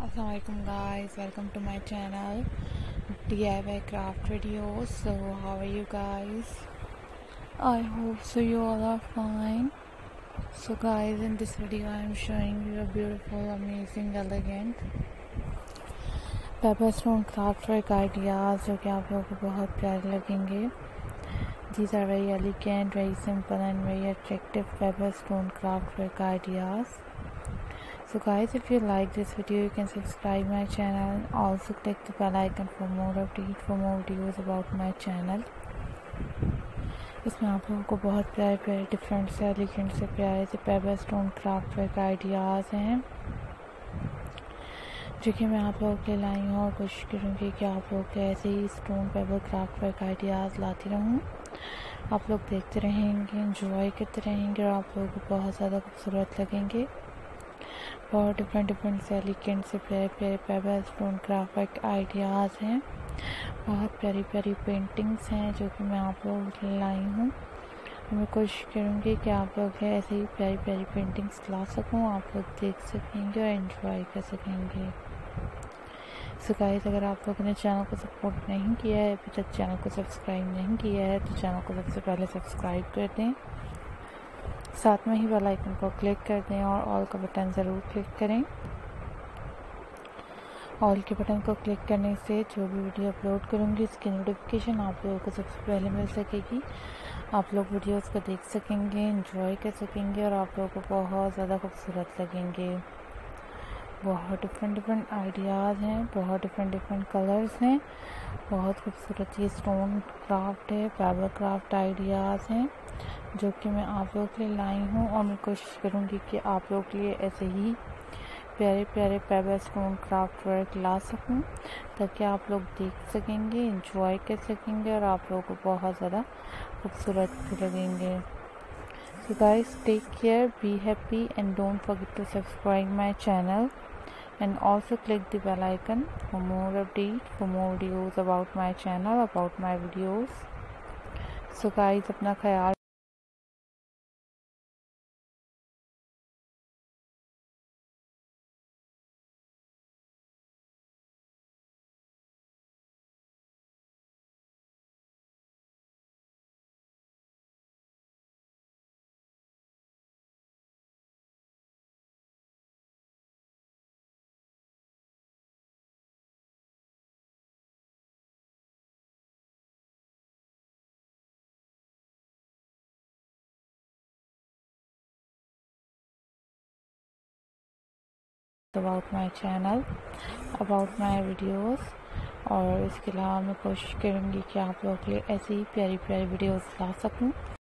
Assalamualaikum guys, welcome to my channel DIY craft videos. So how are you guys? I hope so you all are fine. So guys, in this video I am showing you a beautiful, amazing, elegant pepper stone craft work ideas जो कि आप लोगों को बहुत प्यारे लगेंगे. These are very elegant, very simple and very attractive pepper stone craft work ideas. So guys, if you like this video, you can subscribe my channel and also click the bell icon for more updates, for more videos about my channel. इसमें आप लोगों को बहुत प्यारे प्यारे different से elegant से प्यारे से paper stone craft work ideas हैं जो कि मैं आप लोगों के लिए लाई हूँ और कोशिश करूँगी कि आप लोग के ऐसे ही stone paper craft work ideas लाती रहूँ. आप लोग देखते रहेंगे, एंजॉय करते रहेंगे और आप लोगों को बहुत ज़्यादा खूबसूरत लगेंगे. बहुत डिफरेंट से एलिगेंट से प्यारे प्यारे paper stone craft work ideas हैं. बहुत प्यारी प्यारी पेंटिंग्स हैं जो कि मैं आप लोगों के लिए लाई हूँ. मैं कोशिश करूँगी कि आप लोग ऐसे ही प्यारी प्यारी पेंटिंग्स ला सकूँ, आप लोग देख सकेंगे और एंजॉय कर सकेंगे. सो गाइस, अगर आप लोगों ने चैनल को सपोर्ट नहीं किया है, अभी तक चैनल को सब्सक्राइब नहीं किया है, तो चैनल को सबसे पहले सब्सक्राइब कर दें. साथ में ही बेल आइकन को क्लिक कर दें और ऑल का बटन ज़रूर क्लिक करें. ऑल के बटन को क्लिक करने से जो भी वीडियो अपलोड करूँगी इसकी नोटिफिकेशन आप लोगों को सबसे पहले मिल सकेगी. आप लोग वीडियोस को देख सकेंगे, एंजॉय कर सकेंगे और आप लोगों को बहुत ज़्यादा खूबसूरत लगेंगे. बहुत डिफरेंट आइडियाज़ हैं, बहुत डिफरेंट कलर्स हैं. बहुत खूबसूरत ये स्टोन क्राफ्ट है, पेपर क्राफ्ट आइडियाज़ हैं जो कि मैं आप लोगों के लिए लाई हूँ और मैं कोशिश करूँगी कि आप लोगों के लिए ऐसे ही प्यारे प्यारे पेपर स्टोन क्राफ्ट वर्क ला सकूँ ताकि आप लोग देख सकेंगे, एंजॉय कर सकेंगे और आप लोगों को बहुत ज़्यादा खूबसूरत भी लगेंगे. So guys, take care, be happy and don't forget to subscribe my channel and also click the bell icon for more updates, for more videos about my channel, about my videos. So guys, अपना ख्याल about my channel, about my videos. और इसके अलावा मैं कोशिश करूँगी कि आप लोगों के लिए ऐसी ही प्यारी प्यारी वीडियोस ला सकूँ.